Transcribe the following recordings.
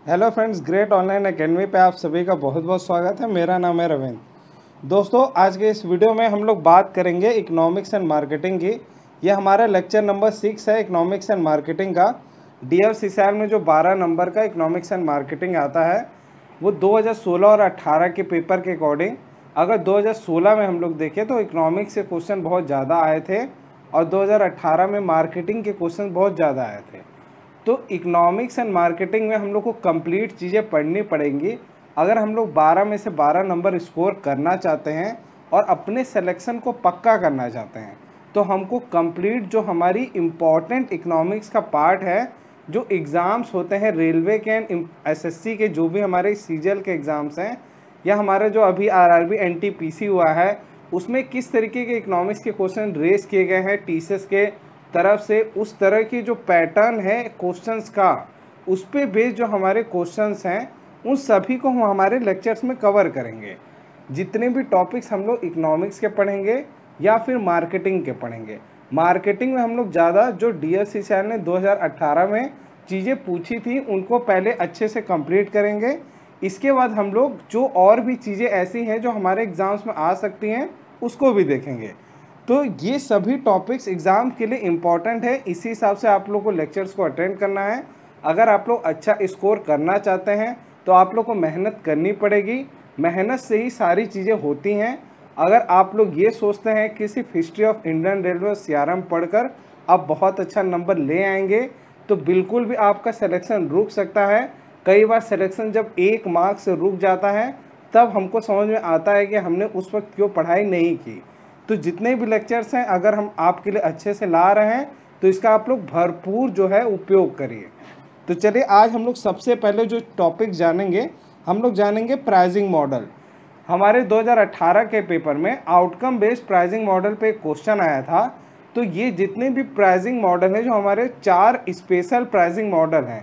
Hello friends, great online academy पे आप सभी का बहुत बहुत स्वागत है। मेरा नाम है रविंद्र। दोस्तों, आज के इस वीडियो में हम लोग बात करेंगे इकोनॉमिक्स एंड मार्केटिंग की। यह हमारा लेक्चर नंबर 6 है इकोनॉमिक्स एंड मार्केटिंग का। DFCCIL में जो 12 नंबर का इकोनॉमिक्स एंड मार्केटिंग आता है वो 2016 और 18 के पेपर के अकॉर्डिंग, अगर 2016 में हम लोग देखें तो इकोनॉमिक्स के क्वेश्चन बहुत ज़्यादा आए थे और 2018 में मार्केटिंग के क्वेश्चन बहुत ज़्यादा आए थे। तो इकोनॉमिक्स एंड मार्केटिंग में हम लोग को कंप्लीट चीज़ें पढ़नी पड़ेंगी अगर हम लोग 12 में से 12 नंबर स्कोर करना चाहते हैं और अपने सिलेक्शन को पक्का करना चाहते हैं। तो हमको कंप्लीट जो हमारी इम्पॉर्टेंट इकोनॉमिक्स का पार्ट है, जो एग्ज़ाम्स होते हैं रेलवे के एंड SSC के, जो भी हमारे सीजीएल के एग्ज़ाम्स हैं या हमारे जो अभी RRB NTPC हुआ है, उसमें किस तरीके के इकोनॉमिक्स के क्वेश्चन रेस किए गए हैं TCS के तरफ से, उस तरह की जो पैटर्न है क्वेश्चंस का, उस पे बेस्ड जो हमारे क्वेश्चंस हैं उन सभी को हम हमारे लेक्चर्स में कवर करेंगे। जितने भी टॉपिक्स हम लोग इकोनॉमिक्स के पढ़ेंगे या फिर मार्केटिंग के पढ़ेंगे। मार्केटिंग में हम लोग ज़्यादा जो DFCCIL ने 2018 में चीज़ें पूछी थी उनको पहले अच्छे से कंप्लीट करेंगे। इसके बाद हम लोग जो और भी चीज़ें ऐसी हैं जो हमारे एग्ज़ाम्स में आ सकती हैं उसको भी देखेंगे। तो ये सभी टॉपिक्स एग्ज़ाम के लिए इम्पॉर्टेंट है, इसी हिसाब से आप लोग को लेक्चर्स को अटेंड करना है। अगर आप लोग अच्छा स्कोर करना चाहते हैं तो आप लोग को मेहनत करनी पड़ेगी। मेहनत से ही सारी चीज़ें होती हैं। अगर आप लोग ये सोचते हैं कि सिर्फ history of Indian railway CRM पढ़कर आप बहुत अच्छा नंबर ले आएंगे तो बिल्कुल भी आपका सिलेक्शन रुक सकता है। कई बार सिलेक्शन जब 1 मार्क्स से रुक जाता है तब हमको समझ में आता है कि हमने उस वक्त क्यों पढ़ाई नहीं की। तो जितने भी लेक्चर्स हैं अगर हम आपके लिए अच्छे से ला रहे हैं तो इसका आप लोग भरपूर जो है उपयोग करिए। तो चलिए, आज हम लोग सबसे पहले जो टॉपिक जानेंगे, हम लोग जानेंगे प्राइसिंग मॉडल। हमारे 2018 के पेपर में आउटकम बेस्ड प्राइसिंग मॉडल पे एक क्वेश्चन आया था। तो ये जितने भी प्राइसिंग मॉडल हैं, जो हमारे 4 स्पेशल प्राइसिंग मॉडल हैं,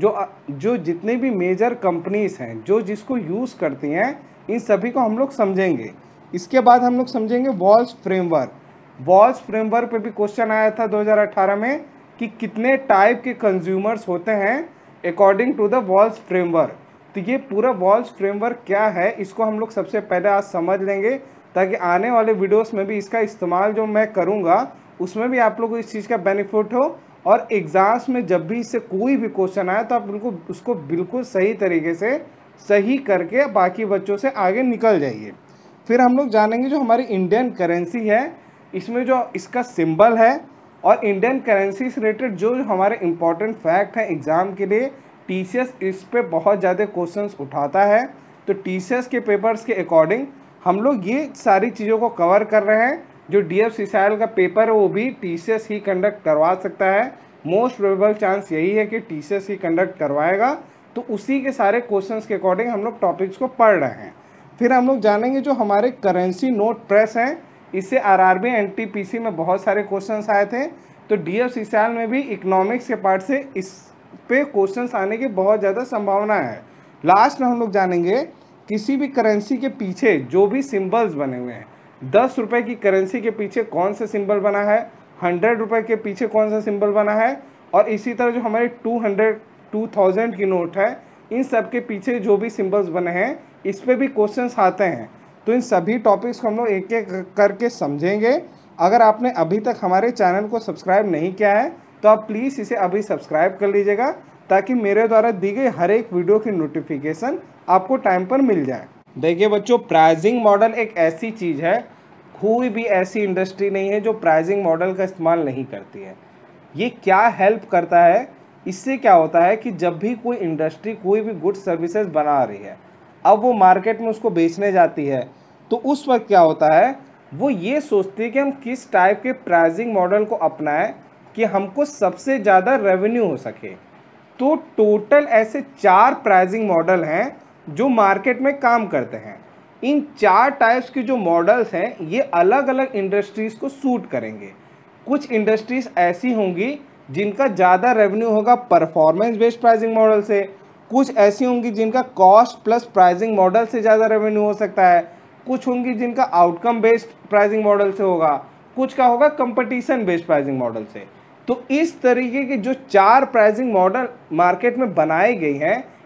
जो जितने भी मेजर कंपनीज हैं जो जिसको यूज़ करती हैं, इन सभी को हम लोग समझेंगे। इसके बाद हम लोग समझेंगे वॉल्स फ्रेमवर्क। वॉल्स फ्रेमवर्क पे भी क्वेश्चन आया था 2018 में कि कितने टाइप के कंज्यूमर्स होते हैं according to the walls framework. तो ये पूरा वॉल्स फ्रेमवर्क क्या है, इसको हम लोग सबसे पहले आज समझ लेंगे, ताकि आने वाले वीडियोस में भी इसका इस्तेमाल जो मैं करूँगा उसमें भी आप लोग को इस चीज़ का बेनिफिट हो और एग्ज़ाम्स में जब भी इससे कोई भी क्वेश्चन आए तो आप बिल्कुल उसको बिल्कुल सही तरीके से सही करके बाकी बच्चों से आगे निकल जाइए। फिर हम लोग जानेंगे जो हमारी इंडियन करेंसी है, इसमें जो इसका सिंबल है और इंडियन करेंसी से रिलेटेड जो हमारे इम्पोर्टेंट फैक्ट हैं एग्ज़ाम के लिए। TCS इस पे बहुत ज़्यादा क्वेश्चंस उठाता है, तो TCS के पेपर्स के अकॉर्डिंग हम लोग ये सारी चीज़ों को कवर कर रहे हैं। जो DFCCIL का पेपर है वो भी TCS ही कंडक्ट करवा सकता है। मोस्ट प्रोबेबल चांस यही है कि TCS ही कंडक्ट करवाएगा। तो उसी के सारे क्वेश्चंस के अकॉर्डिंग हम लोग टॉपिक्स को पढ़ रहे हैं। फिर हम लोग जानेंगे जो हमारे करेंसी नोट प्रेस हैं, इससे RRB NTPC में बहुत सारे क्वेश्चंस आए थे। तो DFCCIL में भी इकोनॉमिक्स के पार्ट से इस पे क्वेश्चंस आने की बहुत ज़्यादा संभावना है। लास्ट में हम लोग जानेंगे किसी भी करेंसी के पीछे जो भी सिंबल्स बने हुए हैं, 10 रुपये की करेंसी के पीछे कौन सा सिंबल बना है, 100 रुपये के पीछे कौन सा सिंबल बना है, और इसी तरह जो हमारी 2000 की नोट है, इन सब के पीछे जो भी सिंबल्स बने हैं इस पे भी क्वेश्चंस आते हैं। तो इन सभी टॉपिक्स को हम लोग एक एक करके समझेंगे। अगर आपने अभी तक हमारे चैनल को सब्सक्राइब नहीं किया है तो आप प्लीज़ इसे अभी सब्सक्राइब कर लीजिएगा, ताकि मेरे द्वारा दी गई हर एक वीडियो की नोटिफिकेशन आपको टाइम पर मिल जाए। देखिए बच्चों, प्राइसिंग मॉडल एक ऐसी चीज़ है, कोई भी ऐसी इंडस्ट्री नहीं है जो प्राइसिंग मॉडल का इस्तेमाल नहीं करती है। ये क्या हेल्प करता है, इससे क्या होता है कि जब भी कोई इंडस्ट्री कोई भी गुड सर्विसेज बना रही है, अब वो मार्केट में उसको बेचने जाती है, तो उस वक्त क्या होता है, वो ये सोचती है कि हम किस टाइप के प्राइसिंग मॉडल को अपनाएं कि हमको सबसे ज़्यादा रेवेन्यू हो सके। तो टोटल ऐसे 4 प्राइसिंग मॉडल हैं जो मार्केट में काम करते हैं। इन 4 टाइप्स के जो मॉडल्स हैं ये अलग अलग इंडस्ट्रीज़ को सूट करेंगे। कुछ इंडस्ट्रीज़ ऐसी होंगी जिनका ज़्यादा रेवेन्यू होगा परफॉर्मेंस बेस्ड प्राइसिंग मॉडल से, कुछ ऐसी होंगी जिनका कॉस्ट प्लस प्राइसिंग मॉडल से ज़्यादा रेवेन्यू हो सकता है, कुछ होंगी जिनका आउटकम बेस्ड प्राइसिंग मॉडल से होगा, कुछ का होगा कंपटीशन बेस्ड प्राइसिंग मॉडल से। तो इस तरीके के जो 4 प्राइसिंग मॉडल मार्केट में बनाई गई हैं,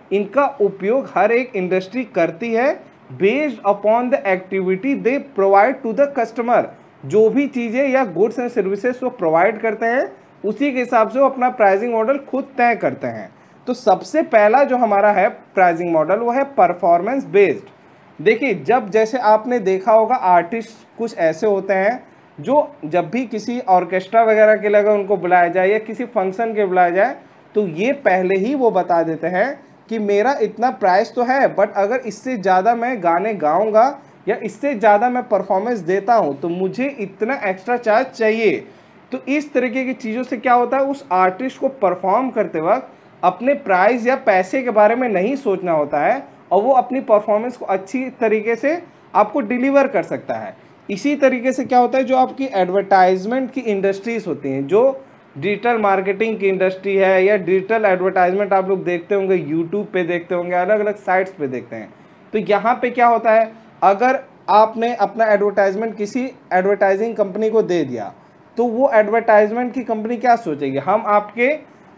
इनका उपयोग हर एक इंडस्ट्री करती है based upon the activity they provide to the customer. जो भी चीज़ें या गुड्स एंड सर्विसेज वो प्रोवाइड करते हैं उसी के हिसाब से वो अपना प्राइसिंग मॉडल खुद तय करते हैं। तो सबसे पहला जो हमारा है प्राइसिंग मॉडल वो है परफॉर्मेंस बेस्ड। देखिए, जब जैसे आपने देखा होगा आर्टिस्ट कुछ ऐसे होते हैं जो जब भी किसी ऑर्केस्ट्रा वगैरह के लिए अगर उनको बुलाया जाए या किसी फंक्शन के बुलाया जाए तो ये पहले ही वो बता देते हैं कि मेरा इतना प्राइस तो है, बट अगर इससे ज़्यादा मैं गाने गाऊंगा या इससे ज़्यादा मैं परफॉर्मेंस देता हूं तो मुझे इतना एक्स्ट्रा चार्ज चाहिए। तो इस तरीके की चीज़ों से क्या होता है, उस आर्टिस्ट को परफॉर्म करते वक्त अपने प्राइस या पैसे के बारे में नहीं सोचना होता है और वो अपनी परफॉर्मेंस को अच्छी तरीके से आपको डिलीवर कर सकता है। इसी तरीके से क्या होता है, जो आपकी एडवर्टाइजमेंट की इंडस्ट्रीज होती हैं, जो डिजिटल मार्केटिंग की इंडस्ट्री है या डिजिटल एडवर्टाइजमेंट आप लोग देखते होंगे, यूट्यूब पे देखते होंगे, अलग अलग साइट्स पे देखते हैं। तो यहाँ पे क्या होता है, अगर आपने अपना एडवर्टाइजमेंट किसी एडवर्टाइजिंग कंपनी को दे दिया तो वो एडवर्टाइजमेंट की कंपनी क्या सोचेगी, हम आपके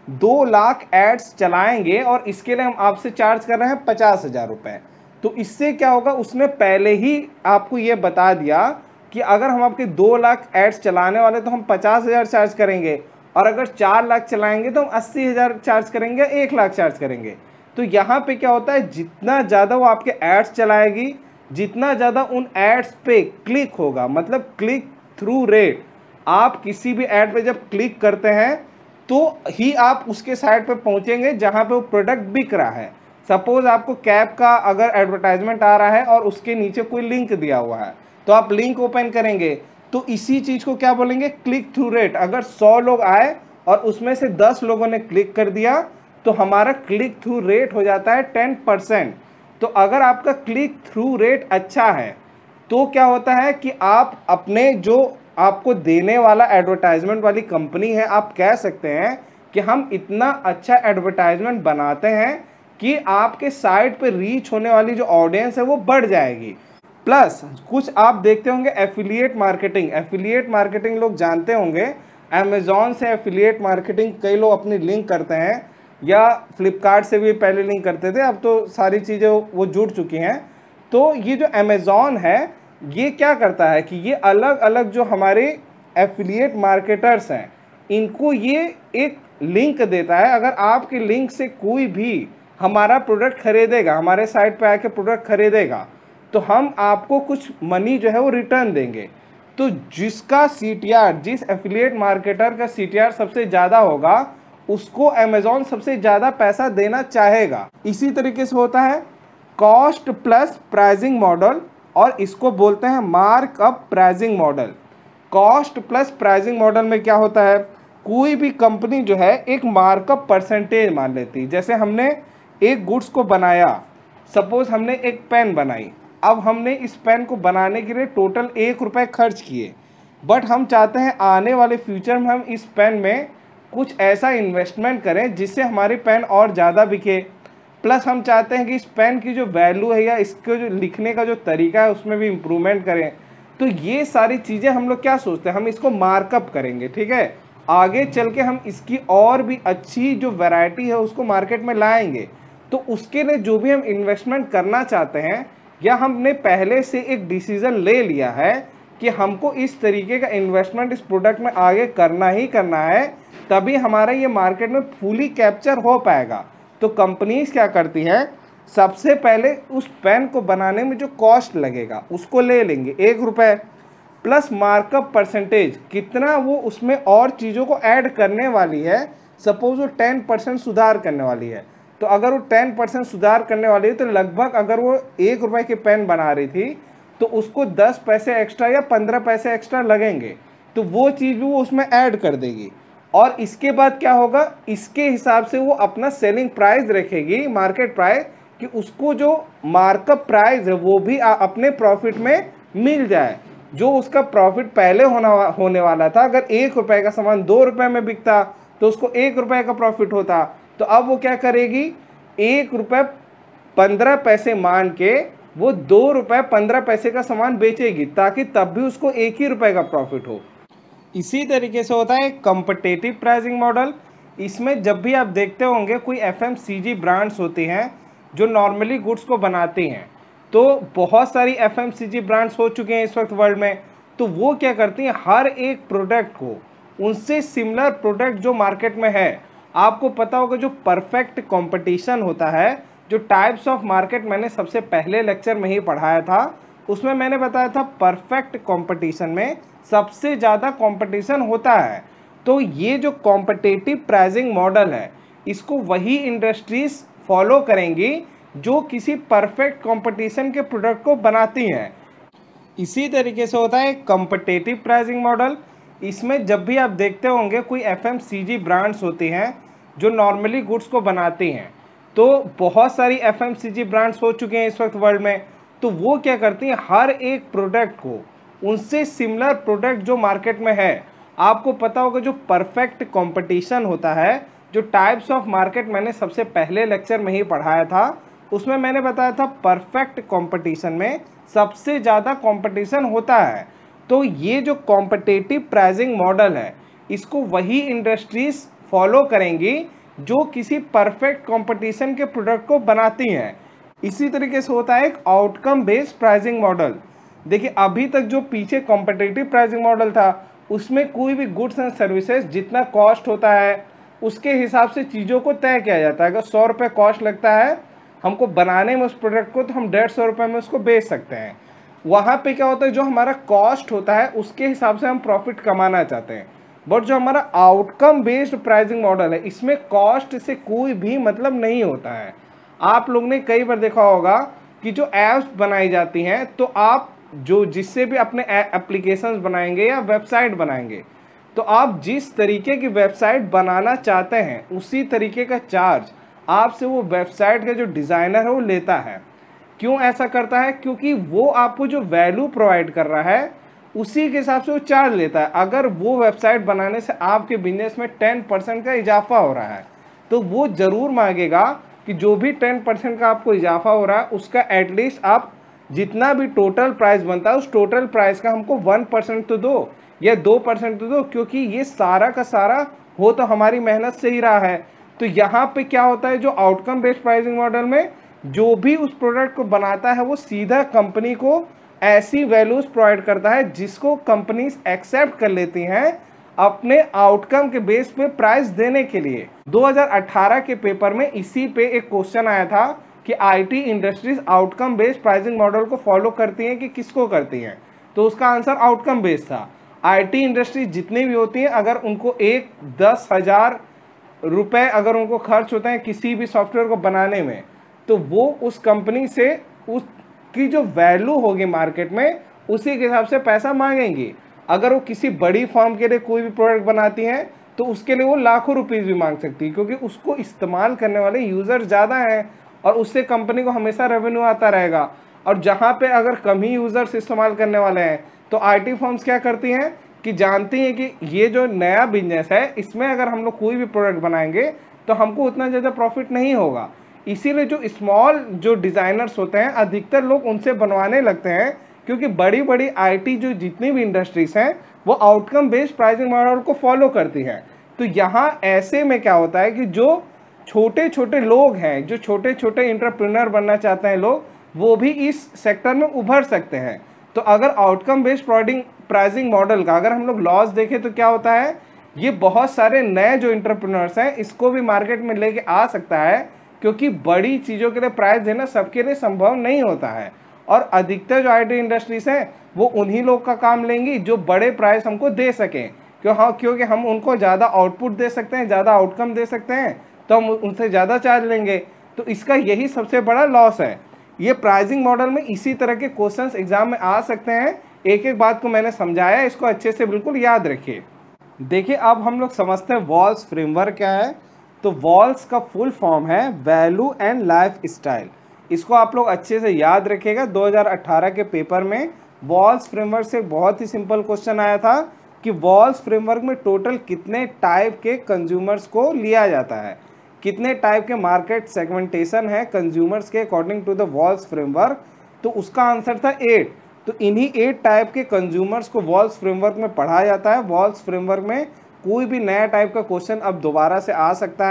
2 लाख एड्स चलाएंगे और इसके लिए हम आपसे चार्ज कर रहे हैं 50,000 रुपये। तो इससे क्या होगा, उसने पहले ही आपको ये बता दिया कि अगर हम आपके 2 लाख एड्स चलाने वाले तो हम 50,000 चार्ज करेंगे, और अगर 4 लाख चलाएंगे तो हम 80,000 चार्ज करेंगे, 1 लाख चार्ज करेंगे। तो यहाँ पे क्या होता है, जितना ज़्यादा वो आपके एड्स चलाएगी, जितना ज़्यादा उन एड्स पे क्लिक होगा, मतलब क्लिक थ्रू रेट, आप किसी भी ऐड पे जब क्लिक करते हैं तो ही आप उसके साइट पे पहुंचेंगे जहां पे वो प्रोडक्ट बिक रहा है। सपोज आपको कैब का अगर एडवर्टाइजमेंट आ रहा है और उसके नीचे कोई लिंक दिया हुआ है तो आप लिंक ओपन करेंगे तो इसी चीज़ को क्या बोलेंगे, क्लिक थ्रू रेट। अगर 100 लोग आए और उसमें से 10 लोगों ने क्लिक कर दिया तो हमारा क्लिक थ्रू रेट हो जाता है 10%। तो अगर आपका क्लिक थ्रू रेट अच्छा है तो क्या होता है कि आप अपने जो आपको देने वाला एडवर्टाइजमेंट वाली कंपनी है, आप कह सकते हैं कि हम इतना अच्छा एडवर्टाइजमेंट बनाते हैं कि आपके साइट पे रीच होने वाली जो ऑडियंस है वो बढ़ जाएगी। प्लस कुछ आप देखते होंगे एफिलिएट मार्केटिंग। एफिलिएट मार्केटिंग लोग जानते होंगे, अमेजॉन से एफिलिएट मार्केटिंग कई लोग अपनी लिंक करते हैं, या फ्लिपकार्ट से भी पहले लिंक करते थे, अब तो सारी चीज़ें वो जुड़ चुकी हैं। तो ये जो अमेजॉन है ये क्या करता है कि ये अलग अलग जो हमारे एफिलिएट मार्केटर्स हैं इनको ये एक लिंक देता है। अगर आपके लिंक से कोई भी हमारा प्रोडक्ट खरीदेगा, हमारे साइट पे आके प्रोडक्ट खरीदेगा, तो हम आपको कुछ मनी जो है वो रिटर्न देंगे। तो जिसका सीटीआर, जिस एफिलिएट मार्केटर का सीटीआर सबसे ज़्यादा होगा उसको अमेजॉन सबसे ज़्यादा पैसा देना चाहेगा। इसी तरीके से होता है कॉस्ट प्लस प्राइसिंग मॉडल, और इसको बोलते हैं markup pricing model. Cost plus pricing model में क्या होता है, कोई भी कंपनी जो है एक मार्कअप परसेंटेज मान लेती है। जैसे हमने एक गुड्स को बनाया, सपोज हमने एक पेन बनाई, अब हमने इस पेन को बनाने के लिए टोटल 1 रुपये खर्च किए, बट हम चाहते हैं आने वाले फ्यूचर में हम इस पेन में कुछ ऐसा इन्वेस्टमेंट करें जिससे हमारी पेन और ज़्यादा बिके। प्लस हम चाहते हैं कि इस पेन की जो वैल्यू है या इसके जो लिखने का जो तरीका है उसमें भी इम्प्रूवमेंट करें। तो ये सारी चीज़ें हम लोग क्या सोचते हैं, हम इसको मार्कअप करेंगे, ठीक है। आगे चल के हम इसकी और भी अच्छी जो वैरायटी है उसको मार्केट में लाएंगे। तो उसके लिए जो भी हम इन्वेस्टमेंट करना चाहते हैं या हमने पहले से एक डिसीज़न ले लिया है कि हमको इस तरीके का इन्वेस्टमेंट इस प्रोडक्ट में आगे करना ही करना है, तभी हमारा ये मार्केट में फुली कैप्चर हो पाएगा। तो कंपनीज क्या करती है, सबसे पहले उस पेन को बनाने में जो कॉस्ट लगेगा उसको ले लेंगे 1 रुपये, प्लस मार्कअप परसेंटेज कितना वो उसमें और चीज़ों को ऐड करने वाली है। सपोज वो 10% सुधार करने वाली है, तो अगर वो 10% सुधार करने वाली है तो लगभग अगर वो 1 रुपये की पेन बना रही थी तो उसको 10 पैसे एक्स्ट्रा या 15 पैसे एक्स्ट्रा लगेंगे, तो वो चीज़ भी वो उसमें ऐड कर देगी। और इसके बाद क्या होगा, इसके हिसाब से वो अपना सेलिंग प्राइस रखेगी, मार्केट प्राइस, कि उसको जो मार्कअप प्राइस है वो भी अपने प्रॉफिट में मिल जाए। जो उसका प्रॉफिट पहले होने वाला था, अगर 1 रुपये का सामान 2 रुपये में बिकता तो उसको 1 रुपये का प्रॉफिट होता, तो अब वो क्या करेगी, 1 रुपये 15 पैसे मान के वो 2 रुपये 15 पैसे का सामान बेचेगी, ताकि तब भी उसको 1 ही रुपये का प्रॉफिट हो। इसी तरीके से होता है कॉम्पिटिटिव प्राइसिंग मॉडल। इसमें जब भी आप देखते होंगे कोई एफएमसीजी ब्रांड्स होती हैं जो नॉर्मली गुड्स को बनाती हैं। तो बहुत सारी FMCG ब्रांड्स हो चुके हैं इस वक्त वर्ल्ड में, तो वो क्या करती हैं, हर एक प्रोडक्ट को, उनसे सिमिलर प्रोडक्ट जो मार्केट में है, आपको पता होगा जो परफेक्ट कंपटीशन होता है, जो टाइप्स ऑफ मार्केट मैंने सबसे पहले लेक्चर में ही पढ़ाया था, उसमें मैंने बताया था परफेक्ट कंपटीशन में सबसे ज़्यादा कंपटीशन होता है। तो ये जो कॉम्पिटिटिव प्राइसिंग मॉडल है, इसको वही इंडस्ट्रीज फॉलो करेंगी जो किसी परफेक्ट कंपटीशन के प्रोडक्ट को बनाती हैं। इसी तरीके से होता है कॉम्पिटिटिव प्राइसिंग मॉडल। इसमें जब भी आप देखते होंगे कोई FMCG ब्रांड्स होती हैं जो नॉर्मली गुड्स को बनाती हैं, तो बहुत सारी FMCG ब्रांड्स हो चुके हैं इस वक्त वर्ल्ड में, तो वो क्या करती हैं, हर एक प्रोडक्ट को, उनसे सिमिलर प्रोडक्ट जो मार्केट में है, आपको पता होगा जो परफेक्ट कंपटीशन होता है, जो टाइप्स ऑफ मार्केट मैंने सबसे पहले लेक्चर में ही पढ़ाया था, उसमें मैंने बताया था परफेक्ट कंपटीशन में सबसे ज़्यादा कंपटीशन होता है। तो ये जो कॉम्पिटिटिव प्राइसिंग मॉडल है, इसको वही इंडस्ट्रीज फॉलो करेंगी जो किसी परफेक्ट कंपटीशन के प्रोडक्ट को बनाती हैं। इसी तरीके से होता है एक आउटकम बेस्ड प्राइसिंग मॉडल। देखिए, अभी तक जो पीछे कॉम्पिटिटिव प्राइसिंग मॉडल था, उसमें कोई भी गुड्स एंड सर्विसेज जितना कॉस्ट होता है उसके हिसाब से चीज़ों को तय किया जाता है। अगर 100 रुपये कॉस्ट लगता है हमको बनाने में उस प्रोडक्ट को, तो हम 150 रुपये में उसको बेच सकते हैं। वहाँ पे क्या होता है, जो हमारा कॉस्ट होता है उसके हिसाब से हम प्रॉफिट कमाना चाहते हैं। बट जो हमारा आउटकम बेस्ड प्राइसिंग मॉडल है, इसमें कॉस्ट से कोई भी मतलब नहीं होता है। आप लोग ने कई बार देखा होगा कि जो ऐप्स बनाई जाती हैं, तो आप जो जिससे भी अपने एप्लीकेशंस बनाएंगे या वेबसाइट बनाएंगे, तो आप जिस तरीके की वेबसाइट बनाना चाहते हैं उसी तरीके का चार्ज आपसे वो वेबसाइट का जो डिज़ाइनर है वो लेता है। क्यों ऐसा करता है? क्योंकि वो आपको जो वैल्यू प्रोवाइड कर रहा है उसी के हिसाब से वो चार्ज लेता है। अगर वो वेबसाइट बनाने से आपके बिजनेस में 10% का इजाफा हो रहा है, तो वो ज़रूर मांगेगा कि जो भी 10% का आपको इजाफा हो रहा है उसका एटलीस्ट आप जितना भी टोटल प्राइस बनता है उस टोटल प्राइस का हमको 1% तो दो या 2% तो दो, क्योंकि ये सारा का सारा हो तो हमारी मेहनत से ही रहा है। तो यहाँ पे क्या होता है, जो आउटकम बेस्ड प्राइसिंग मॉडल में जो भी उस प्रोडक्ट को बनाता है वो सीधा कंपनी को ऐसी वैल्यूज प्रोवाइड करता है जिसको कंपनीज एक्सेप्ट कर लेती हैं अपने आउटकम के बेस पे प्राइस देने के लिए। 2018 के पेपर में इसी पे एक क्वेश्चन आया था कि IT industries outcome based pricing model को फॉलो करती हैं कि किसको करती हैं, तो उसका आंसर आउटकम बेस्ड था। IT इंडस्ट्रीज जितनी भी होती हैं, अगर उनको 10,000 रुपये अगर उनको खर्च होते हैं किसी भी सॉफ्टवेयर को बनाने में, तो वो उस कंपनी से उसकी जो वैल्यू होगी मार्केट में उसी के हिसाब से पैसा मांगेंगी। अगर वो किसी बड़ी फर्म के लिए कोई भी प्रोडक्ट बनाती हैं तो उसके लिए वो लाखों रुपीस भी मांग सकती है, क्योंकि उसको इस्तेमाल करने वाले यूज़र ज़्यादा हैं और उससे कंपनी को हमेशा रेवेन्यू आता रहेगा। और जहाँ पे अगर कम ही यूज़र्स इस्तेमाल करने वाले हैं, तो IT फर्म्स क्या करती हैं कि जानती हैं कि ये जो नया बिजनेस है इसमें अगर हम लोग कोई भी प्रोडक्ट बनाएंगे तो हमको उतना ज़्यादा प्रॉफिट नहीं होगा। इसीलिए जो स्मॉल जो डिज़ाइनर्स होते हैं अधिकतर लोग उनसे बनवाने लगते हैं, क्योंकि बड़ी बड़ी IT जो जितनी भी इंडस्ट्रीज हैं वो आउटकम बेस्ड प्राइसिंग मॉडल को फॉलो करती हैं। तो यहाँ ऐसे में क्या होता है कि जो छोटे छोटे लोग हैं, जो छोटे छोटे एंटरप्रेन्योर बनना चाहते हैं लोग, वो भी इस सेक्टर में उभर सकते हैं। तो अगर आउटकम बेस्ड प्राइसिंग मॉडल का अगर हम लोग लॉस देखें तो क्या होता है, ये बहुत सारे नए जो एंटरप्रेन्योर्स हैं इसको भी मार्केट में लेके आ सकता है, क्योंकि बड़ी चीज़ों के लिए प्राइस देना सबके लिए संभव नहीं होता है। और अधिकतर जो IT इंडस्ट्रीज हैं वो उन्हीं लोग का काम लेंगी जो बड़े प्राइस हमको दे सकें, क्योंकि हम उनको ज़्यादा आउटपुट दे सकते हैं, ज़्यादा आउटकम दे सकते हैं, तो हम उनसे ज़्यादा चार्ज लेंगे। तो इसका यही सबसे बड़ा लॉस है। ये प्राइसिंग मॉडल में इसी तरह के क्वेश्चंस एग्जाम में आ सकते हैं। एक एक बात को मैंने समझाया, इसको अच्छे से बिल्कुल याद रखिए। देखिए, अब हम लोग समझते हैं वॉल्स फ्रेमवर्क क्या है। तो वॉल्स का फुल फॉर्म है वैल्यू एंड लाइफ स्टाइल। इसको आप लोग अच्छे से याद रखिएगा। 2018 के पेपर में वॉल्स फ्रेमवर्क से बहुत ही सिंपल क्वेश्चन आया था कि वॉल्स फ्रेमवर्क में टोटल कितने टाइप के कंज्यूमर्स को लिया जाता है, कितने टाइप के मार्केट सेगमेंटेशन है कंज्यूमर्स के according to the walls framework. तो उसका आंसर था 8। तो इन्हीं 8 टाइप के कंज्यूमर्स को वॉल्स फ्रेमवर्क में पढ़ा जाता है। वॉल्स फ्रेमवर्क में कोई भी नया टाइप का क्वेश्चन अब दोबारा से आ सकता है,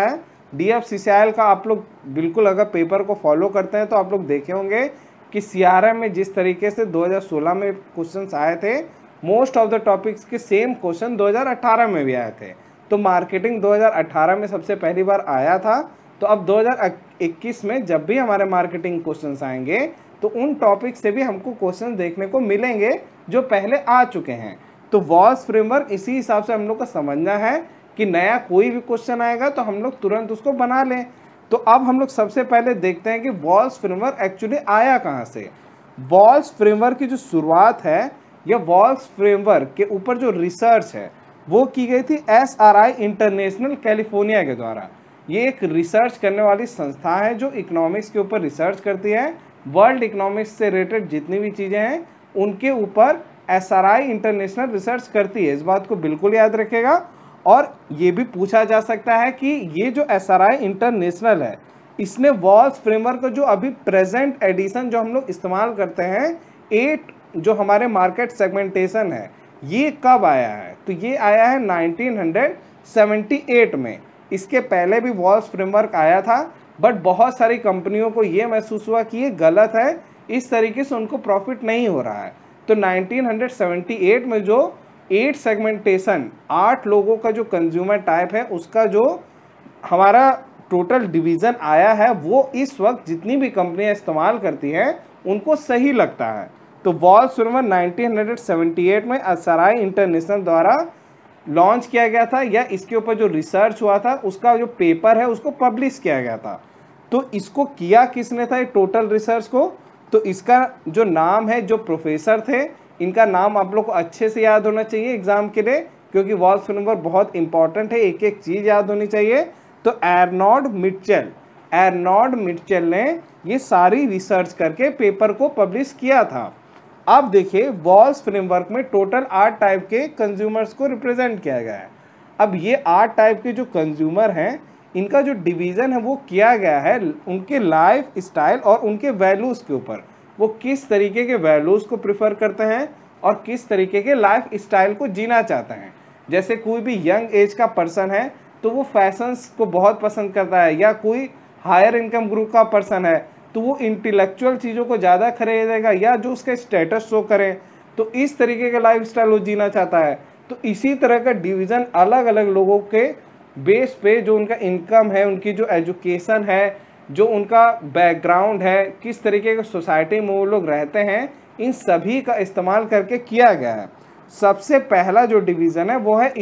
DFCCIL का आप लोग बिल्कुल अगर पेपर को फॉलो करते हैं तो आप लोग देखे होंगे कि CRM में जिस तरीके से 2016 में क्वेश्चंस आए थे, मोस्ट ऑफ द टॉपिक्स के सेम क्वेश्चन 2018 में भी आए थे। तो मार्केटिंग 2018 में सबसे पहली बार आया था, तो अब 2021 में जब भी हमारे मार्केटिंग क्वेश्चंस आएंगे तो उन टॉपिक से भी हमको क्वेश्चन देखने को मिलेंगे जो पहले आ चुके हैं। तो वॉल्स फ्रेमवर्क इसी हिसाब से हम लोग को समझना है कि नया कोई भी क्वेश्चन आएगा तो हम लोग तुरंत उसको बना लें। तो अब हम लोग सबसे पहले देखते हैं कि वॉल्स फ्रेमवर्क एक्चुअली आया कहाँ से। वॉल्स फ्रेमवर्क की जो शुरुआत है, यह वॉल्स फ्रेमवर्क के ऊपर जो रिसर्च है वो की गई थी SRI इंटरनेशनल कैलिफोर्निया के द्वारा। ये एक रिसर्च करने वाली संस्था है जो इकोनॉमिक्स के ऊपर रिसर्च करती है। वर्ल्ड इकोनॉमिक्स से रिलेटेड जितनी भी चीज़ें हैं उनके ऊपर SRI इंटरनेशनल रिसर्च करती है, इस बात को बिल्कुल याद रखेगा। और ये भी पूछा जा सकता है कि ये जो SRI इंटरनेशनल है, इसने वॉल्स फ्रेमवर्क का जो अभी प्रेजेंट एडिशन जो हम लोग इस्तेमाल करते हैं 8 जो हमारे मार्केट सेगमेंटेशन है, ये कब आया है? तो ये आया है 1978 में। इसके पहले भी वॉल्स फ्रेमवर्क आया था, बट बहुत सारी कंपनियों को ये महसूस हुआ कि ये गलत है, इस तरीके से उनको प्रॉफिट नहीं हो रहा है। तो 1978 में जो 8 सेगमेंटेशन, 8 लोगों का जो कंज्यूमर टाइप है, उसका जो हमारा टोटल डिवीज़न आया है, वो इस वक्त जितनी भी कंपनियां इस्तेमाल करती हैं उनको सही लगता है। तो वॉल्स फ्रेमवर्क 1978 में SRI इंटरनेशनल द्वारा लॉन्च किया गया था, या इसके ऊपर जो रिसर्च हुआ था उसका जो पेपर है उसको पब्लिश किया गया था। तो इसको किया किसने था, ये टोटल रिसर्च को? तो इसका जो नाम है, जो प्रोफेसर थे, इनका नाम आप लोग को अच्छे से याद होना चाहिए एग्जाम के लिए, क्योंकि वॉल्स फ्रेमवर्क बहुत इंपॉर्टेंट है, एक एक चीज़ याद होनी चाहिए। तो एर्नॉड मिटचेल ने ये सारी रिसर्च करके पेपर को पब्लिश किया था। अब देखिए, वॉल्स फ्रेमवर्क में टोटल 8 टाइप के कंज्यूमर्स को रिप्रेजेंट किया गया है। अब ये 8 टाइप के जो कंज्यूमर हैं, इनका जो डिवीज़न है वो किया गया है उनके लाइफ स्टाइल और उनके वैल्यूज़ के ऊपर। वो किस तरीके के वैल्यूज़ को प्रेफर करते हैं और किस तरीके के लाइफ स्टाइल को जीना चाहते हैं। जैसे कोई भी यंग एज का पर्सन है तो वो फैशंस को बहुत पसंद करता है, या कोई हायर इनकम ग्रुप का पर्सन है तो वो इंटेलेक्चुअल चीज़ों को ज़्यादा खरीदेगा, या जो उसका स्टेटस शो करें, तो इस तरीके का लाइफ स्टाइल वो जीना चाहता है। तो इसी तरह का डिवीज़न अलग अलग लोगों के बेस पे, जो उनका इनकम है, उनकी जो एजुकेशन है, जो उनका बैकग्राउंड है, किस तरीके के सोसाइटी में वो लोग रहते हैं, इन सभी का इस्तेमाल करके किया गया है। सबसे पहला जो डिवीज़न है वो है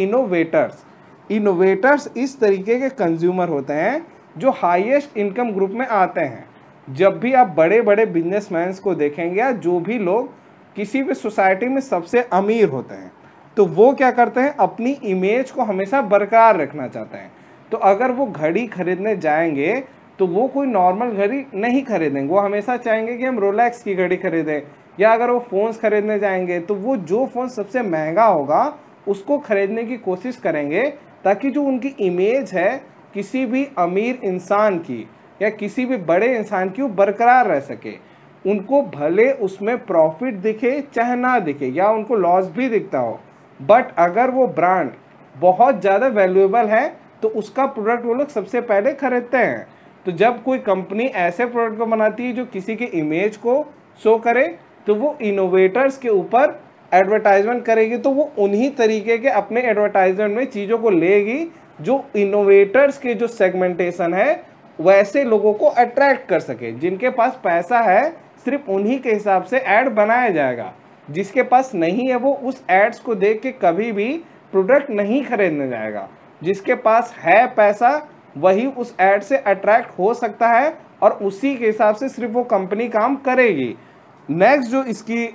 इनोवेटर्स इस तरीके के कंज्यूमर होते हैं जो हाईएस्ट इनकम ग्रुप में आते हैं। जब भी आप बड़े बड़े बिजनेसमैन को देखेंगे, या जो भी लोग किसी भी सोसाइटी में सबसे अमीर होते हैं, तो वो क्या करते हैं, अपनी इमेज को हमेशा बरकरार रखना चाहते हैं। तो अगर वो घड़ी खरीदने जाएंगे तो वो कोई नॉर्मल घड़ी नहीं खरीदेंगे, वो हमेशा चाहेंगे कि हम रोलेक्स की घड़ी खरीदें। या अगर वो फ़ोन्स खरीदने जाएंगे तो वो जो फ़ोन सबसे महंगा होगा उसको खरीदने की कोशिश करेंगे, ताकि जो उनकी इमेज है किसी भी अमीर इंसान की या किसी भी बड़े इंसान की वो बरकरार रह सके। उनको भले उसमें प्रॉफिट दिखे चाहे ना दिखे, या उनको लॉस भी दिखता हो, बट अगर वो ब्रांड बहुत ज़्यादा वैल्यूएबल है तो उसका प्रोडक्ट वो लोग सबसे पहले खरीदते हैं। तो जब कोई कंपनी ऐसे प्रोडक्ट को बनाती है जो किसी के इमेज को शो करे, तो वो इनोवेटर्स के ऊपर एडवर्टाइजमेंट करेगी, तो वो उन्हीं तरीके के अपने एडवर्टाइजमेंट में चीज़ों को लेगी जो इनोवेटर्स के जो सेगमेंटेशन है वैसे लोगों को अट्रैक्ट कर सके। जिनके पास पैसा है सिर्फ उन्हीं के हिसाब से ऐड बनाया जाएगा, जिसके पास नहीं है वो उस एड्स को देख के कभी भी प्रोडक्ट नहीं खरीदने जाएगा। जिसके पास है पैसा वही उस ऐड से अट्रैक्ट हो सकता है और उसी के हिसाब से सिर्फ वो कंपनी काम करेगी। नेक्स्ट जो इसकी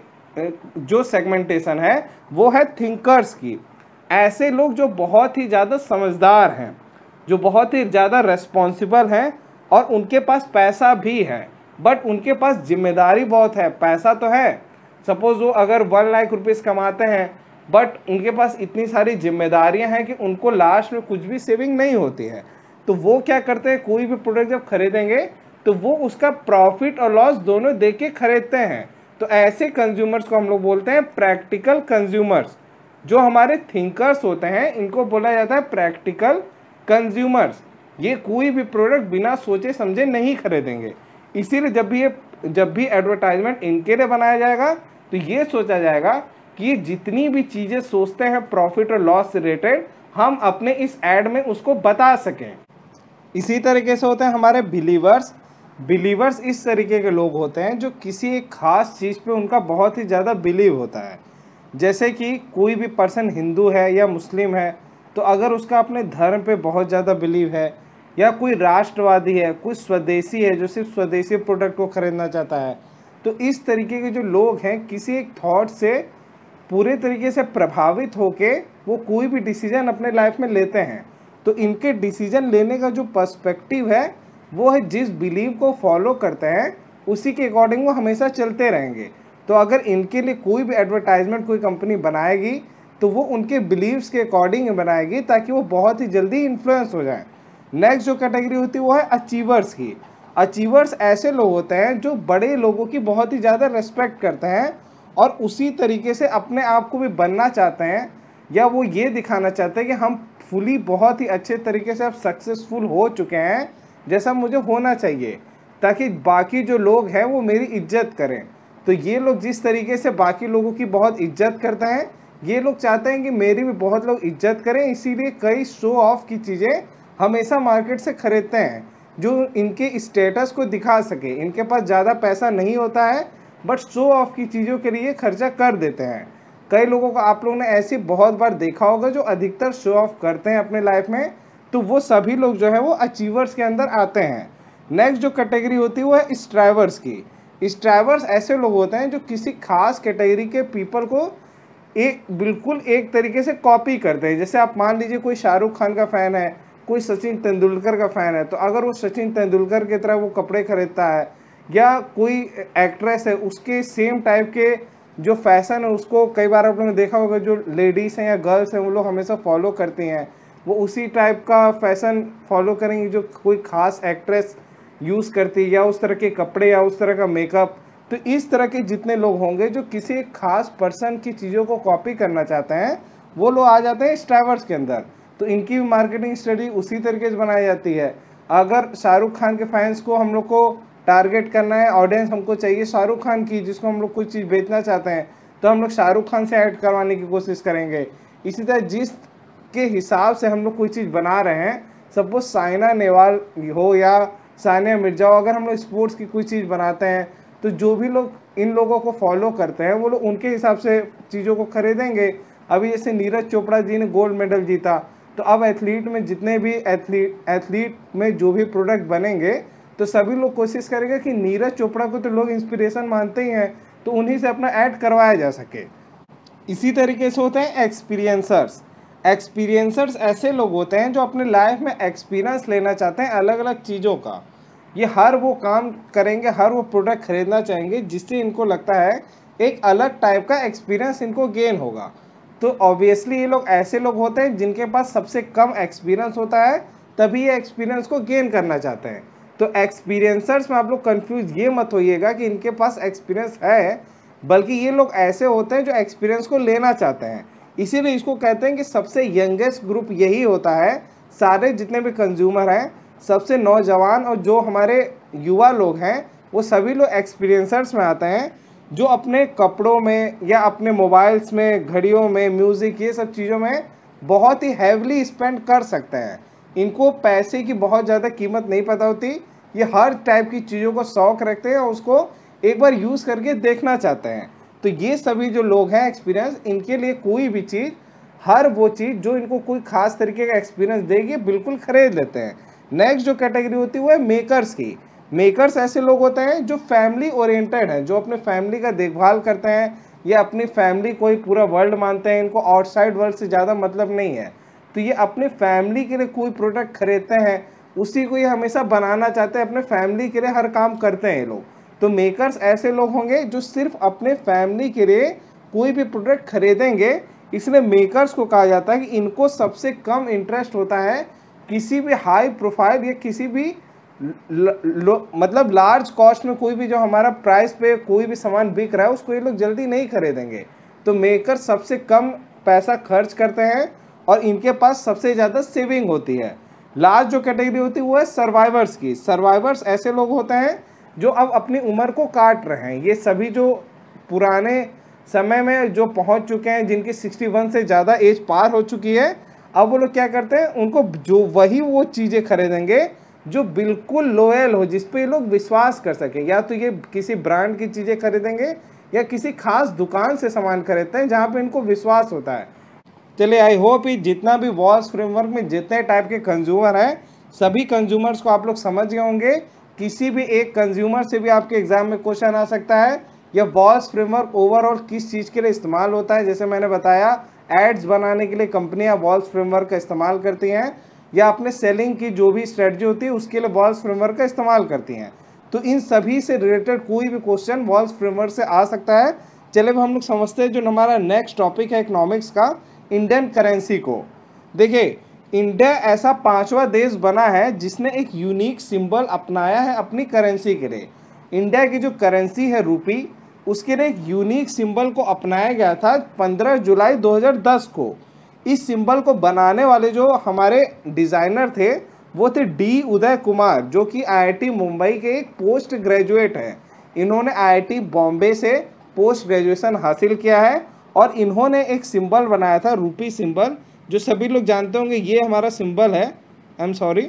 जो सेगमेंटेशन है वो है थिंकर्स की। ऐसे लोग जो बहुत ही ज़्यादा समझदार हैं, जो बहुत ही ज़्यादा रेस्पॉन्सिबल हैं और उनके पास पैसा भी है, बट उनके पास जिम्मेदारी बहुत है। पैसा तो है, सपोज वो अगर 1 लाख रुपीज़ कमाते हैं, बट उनके पास इतनी सारी जिम्मेदारियां हैं कि उनको लास्ट में कुछ भी सेविंग नहीं होती है। तो वो क्या करते हैं, कोई भी प्रोडक्ट जब खरीदेंगे तो वो उसका प्रॉफिट और लॉस दोनों देख के खरीदते हैं। तो ऐसे कंज्यूमर्स को हम लोग बोलते हैं प्रैक्टिकल कंज्यूमर्स। जो हमारे थिंकर्स होते हैं इनको बोला जाता है प्रैक्टिकल कंज्यूमर्स। ये कोई भी प्रोडक्ट बिना सोचे समझे नहीं खरीदेंगे। इसीलिए जब भी एडवर्टाइजमेंट इनके लिए बनाया जाएगा तो ये सोचा जाएगा कि ये जितनी भी चीज़ें सोचते हैं प्रॉफिट और लॉस से रिलेटेड, हम अपने इस ऐड में उसको बता सकें। इसी तरीके से होते हैं हमारे बिलीवर्स इस तरीके के लोग होते हैं जो किसी एक खास चीज़ पे उनका बहुत ही ज़्यादा बिलीव होता है। जैसे कि कोई भी पर्सन हिंदू है या मुस्लिम है, तो अगर उसका अपने धर्म पे बहुत ज़्यादा बिलीव है, या कोई राष्ट्रवादी है, कोई स्वदेशी है जो सिर्फ स्वदेशी प्रोडक्ट को खरीदना चाहता है, तो इस तरीके के जो लोग हैं किसी एक थॉट से पूरे तरीके से प्रभावित होके वो कोई भी डिसीजन अपने लाइफ में लेते हैं। तो इनके डिसीजन लेने का जो पर्सपेक्टिव है वो है जिस बिलीव को फॉलो करते हैं उसी के अकॉर्डिंग वो हमेशा चलते रहेंगे। तो अगर इनके लिए कोई भी एडवर्टाइजमेंट कोई कंपनी बनाएगी तो वो उनके बिलीव्स के अकॉर्डिंग बनाएगी ताकि वो बहुत ही जल्दी इन्फ्लुएंस हो जाए। नेक्स्ट जो कैटेगरी होती है वो है अचीवर्स की। अचीवर्स ऐसे लोग होते हैं जो बड़े लोगों की बहुत ही ज़्यादा रेस्पेक्ट करते हैं और उसी तरीके से अपने आप को भी बनना चाहते हैं, या वो ये दिखाना चाहते हैं कि हम फुली बहुत ही अच्छे तरीके से अब सक्सेसफुल हो चुके हैं जैसा मुझे होना चाहिए, ताकि बाकी जो लोग हैं वो मेरी इज्जत करें। तो ये लोग जिस तरीके से बाकी लोगों की बहुत इज्जत करते हैं, ये लोग चाहते हैं कि मेरी भी बहुत लोग इज्जत करें, इसीलिए कई शो ऑफ की चीज़ें हमेशा मार्केट से खरीदते हैं जो इनके स्टेटस को दिखा सके। इनके पास ज़्यादा पैसा नहीं होता है बट शो ऑफ की चीज़ों के लिए खर्चा कर देते हैं। कई लोगों को आप लोगों ने ऐसे बहुत बार देखा होगा जो अधिकतर शो ऑफ करते हैं अपने लाइफ में, तो वो सभी लोग जो है वो अचीवर्स के अंदर आते हैं। नेक्स्ट जो कैटेगरी होती है वो है स्ट्राइवर्स की। स्ट्राइवर्स ऐसे लोग होते हैं जो किसी खास कैटेगरी के पीपल को बिल्कुल एक तरीके से कॉपी करते हैं। जैसे आप मान लीजिए कोई शाहरुख खान का फ़ैन है, कोई सचिन तेंदुलकर का फ़ैन है, तो अगर वो सचिन तेंदुलकर की तरह वो कपड़े खरीदता है, या कोई एक्ट्रेस है उसके सेम टाइप के जो फैशन है उसको कई बार आप लोगों ने देखा होगा जो लेडीज़ हैं या गर्ल्स हैं वो लोग हमेशा फॉलो करती हैं, वो उसी टाइप का फैशन फॉलो करेंगी जो कोई ख़ास एक्ट्रेस यूज़ करती है, या उस तरह के कपड़े या उस तरह का मेकअप। तो इस तरह के जितने लोग होंगे जो किसी एक खास पर्सन की चीज़ों को कॉपी करना चाहते हैं वो लोग आ जाते हैं स्ट्राइवर्स के अंदर। तो इनकी भी मार्केटिंग स्ट्रेटजी उसी तरीके से बनाई जाती है। अगर शाहरुख खान के फैंस को हम लोग को टारगेट करना है, ऑडियंस हमको चाहिए शाहरुख खान की जिसको हम लोग कोई चीज़ बेचना चाहते हैं, तो हम लोग शाहरुख खान से ऐड करवाने की कोशिश करेंगे। इसी तरह जिस के हिसाब से हम लोग कोई चीज़ बना रहे हैं, सपोज साइना नेहवाल हो या सानिया मिर्जा हो, अगर हम लोग स्पोर्ट्स की कोई चीज़ बनाते हैं तो जो भी लोग इन लोगों को फॉलो करते हैं वो लोग उनके हिसाब से चीज़ों को खरीदेंगे। अभी जैसे नीरज चोपड़ा जी ने गोल्ड मेडल जीता, तो अब एथलीट में जितने भी एथलीट में जो भी प्रोडक्ट बनेंगे तो सभी लोग कोशिश करेंगे कि नीरज चोपड़ा को तो लोग इंस्पिरेशन मानते ही हैं, तो उन्हीं से अपना ऐड करवाया जा सके। इसी तरीके से होते हैं एक्सपीरियंसर्स ऐसे लोग होते हैं जो अपने लाइफ में एक्सपीरियंस लेना चाहते हैं अलग अलग चीज़ों का। ये हर वो काम करेंगे, हर वो प्रोडक्ट खरीदना चाहेंगे जिससे इनको लगता है एक अलग टाइप का एक्सपीरियंस इनको गेन होगा। तो ऑब्वियसली ये लोग ऐसे लोग होते हैं जिनके पास सबसे कम एक्सपीरियंस होता है, तभी ये एक्सपीरियंस को गेन करना चाहते हैं। तो एक्सपीरियंसर्स में आप लोग कंफ्यूज ये मत होइएगा कि इनके पास एक्सपीरियंस है, बल्कि ये लोग ऐसे होते हैं जो एक्सपीरियंस को लेना चाहते हैं। इसीलिए इसको कहते हैं कि सबसे यंगेस्ट ग्रुप यही होता है। सारे जितने भी कंज्यूमर हैं, सबसे नौजवान और जो हमारे युवा लोग हैं, वो सभी लोग एक्सपीरियंसर्स में आते हैं, जो अपने कपड़ों में या अपने मोबाइल्स में, घड़ियों में, म्यूज़िक, ये सब चीज़ों में बहुत ही हैवली स्पेंड कर सकते हैं। इनको पैसे की बहुत ज़्यादा कीमत नहीं पता होती, ये हर टाइप की चीज़ों को शौक़ रखते हैं और उसको एक बार यूज़ करके देखना चाहते हैं। तो ये सभी जो लोग हैं एक्सपीरियंस, इनके लिए कोई भी चीज़, हर वो चीज़ जो इनको कोई ख़ास तरीके का एक्सपीरियंस देगी बिल्कुल ख़रीद लेते हैं। नेक्स्ट जो कैटेगरी होती है वो है मेकर्स की। मेकर्स ऐसे लोग होते हैं जो फैमिली ओरिएंटेड हैं, जो अपने फैमिली का देखभाल करते हैं या अपनी फैमिली को ही पूरा वर्ल्ड मानते हैं, इनको आउटसाइड वर्ल्ड से ज़्यादा मतलब नहीं है। तो ये अपने फैमिली के लिए कोई प्रोडक्ट खरीदते हैं, उसी को ये हमेशा बनाना चाहते हैं, अपने फैमिली के लिए हर काम करते हैं ये लोग। तो मेकर्स ऐसे लोग होंगे जो सिर्फ अपने फैमिली के लिए कोई भी प्रोडक्ट खरीदेंगे। इसलिए मेकर्स को कहा जाता है कि इनको सबसे कम इंटरेस्ट होता है किसी भी हाई प्रोफाइल या किसी भी मतलब लार्ज कॉस्ट में कोई भी जो हमारा प्राइस पे कोई भी सामान बिक रहा है उसको ये लोग जल्दी नहीं खरीदेंगे। तो मेकर सबसे कम पैसा खर्च करते हैं और इनके पास सबसे ज़्यादा सेविंग होती है। लास्ट जो कैटेगरी होती है वो है सर्वाइवर्स की। सर्वाइवर्स ऐसे लोग होते हैं जो अब अपनी उम्र को काट रहे हैं। ये सभी जो पुराने समय में जो पहुंच चुके हैं, जिनकी 61 से ज़्यादा एज पार हो चुकी है, अब वो लोग क्या करते हैं, उनको जो वही वो चीज़ें खरीदेंगे जो बिल्कुल लोयल हो, जिस पे ये लोग विश्वास कर सकें। या तो ये किसी ब्रांड की चीज़ें खरीदेंगे या किसी खास दुकान से सामान खरीदते हैं जहाँ पे इनको विश्वास होता है। चलिए, आई होप ये जितना भी वॉल्स फ्रेमवर्क में जितने टाइप के कंज्यूमर हैं, सभी कंज्यूमर्स को आप लोग समझ गए होंगे। किसी भी एक कंज्यूमर से भी आपके एग्जाम में क्वेश्चन आ सकता है। यह वॉल्स फ्रेमवर्क ओवरऑल किस चीज़ के लिए इस्तेमाल होता है, जैसे मैंने बताया एड्स बनाने के लिए कंपनियां वॉल्स फ्रेमवर्क का इस्तेमाल करती हैं, या अपने सेलिंग की जो भी स्ट्रेटजी होती है उसके लिए वॉल्स फ्रेमवर्क का इस्तेमाल करती हैं। तो इन सभी से रिलेटेड कोई भी क्वेश्चन वॉल्स फ्रेमवर्क से आ सकता है। चलिए हम लोग समझते हैं जो हमारा नेक्स्ट टॉपिक है इकोनॉमिक्स का, इंडियन करेंसी को। देखिए, इंडिया ऐसा 5वां देश बना है जिसने एक यूनिक सिंबल अपनाया है अपनी करेंसी के लिए। इंडिया की जो करेंसी है रूपी, उसके लिए एक यूनिक सिंबल को अपनाया गया था 15 जुलाई 2010 को। इस सिंबल को बनाने वाले जो हमारे डिज़ाइनर थे वो थे डी उदय कुमार, जो कि आईआईटी मुंबई के एक पोस्ट ग्रेजुएट हैं। इन्होंने आईआईटी बॉम्बे से पोस्ट ग्रेजुएशन हासिल किया है और इन्होंने एक सिंबल बनाया था, रूपी सिंबल, जो सभी लोग जानते होंगे। ये हमारा सिंबल है, आई एम सॉरी,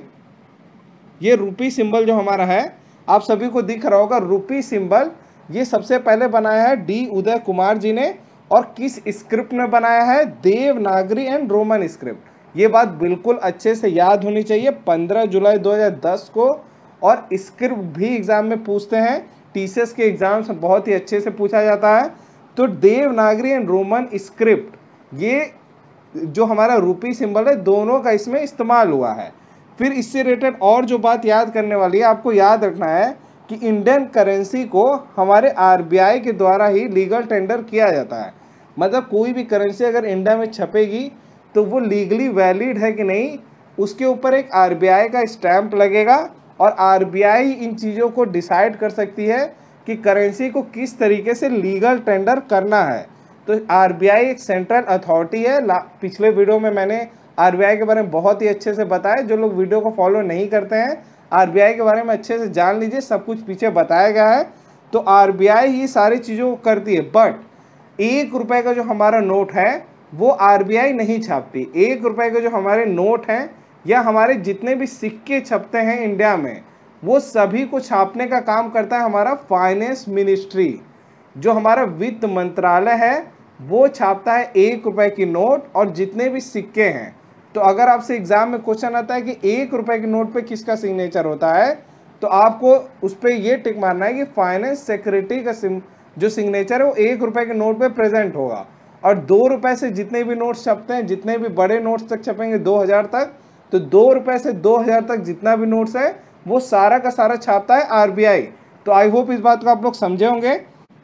ये रूपी सिंबल जो हमारा है आप सभी को दिख रहा होगा, रूपी सिंबल। ये सबसे पहले बनाया है डी उदय कुमार जी ने, और किस स्क्रिप्ट में बनाया है, देवनागरी एंड रोमन स्क्रिप्ट। ये बात बिल्कुल अच्छे से याद होनी चाहिए, 15 जुलाई 2010 को। और स्क्रिप्ट भी एग्जाम में पूछते हैं, टीसीएस के एग्जाम्स में बहुत ही अच्छे से पूछा जाता है। तो देवनागरी एंड रोमन स्क्रिप्ट, ये जो हमारा रूपी सिंबल है, दोनों का इसमें इस्तेमाल हुआ है। फिर इससे रिलेटेड और जो बात याद करने वाली है, आपको याद रखना है कि इंडियन करेंसी को हमारे आरबीआई के द्वारा ही लीगल टेंडर किया जाता है। मतलब कोई भी करेंसी अगर इंडिया में छपेगी तो वो लीगली वैलिड है कि नहीं, उसके ऊपर एक आरबीआई का स्टैंप लगेगा, और आरबीआई इन चीज़ों को डिसाइड कर सकती है कि करेंसी को किस तरीके से लीगल टेंडर करना है। तो आरबीआई एक सेंट्रल अथॉरिटी है। पिछले वीडियो में मैंने आरबीआई के बारे में बहुत ही अच्छे से बताया। जो लोग वीडियो को फॉलो नहीं करते हैं, आरबीआई के बारे में अच्छे से जान लीजिए, सब कुछ पीछे बताया गया है। तो आरबीआई ये सारी चीज़ों को करती है, बट 1 रुपये का जो हमारा नोट है वो आरबीआई नहीं छापती। 1 रुपये के जो हमारे नोट हैं या हमारे जितने भी सिक्के छपते हैं इंडिया में, वो सभी को छापने का काम करता है हमारा फाइनेंस मिनिस्ट्री। जो हमारा वित्त मंत्रालय है वो छापता है 1 रुपये की नोट और जितने भी सिक्के हैं। तो अगर आपसे एग्जाम में क्वेश्चन आता है कि 1 रुपये के नोट पे किसका सिग्नेचर होता है, तो आपको उस पर ये टिक मारना है कि फाइनेंस सेक्रेटरी का जो सिग्नेचर है वो 1 रुपये के नोट पे प्रेजेंट होगा। और 2 रुपये से जितने भी नोट्स छपते हैं, जितने भी बड़े नोट्स तक छपेंगे 2000 तक, तो 2 रुपये से 2000 तक जितना भी नोट्स है वो सारा का सारा छापता है आरबीआई। तो आई होप इस बात को आप लोग समझे होंगे।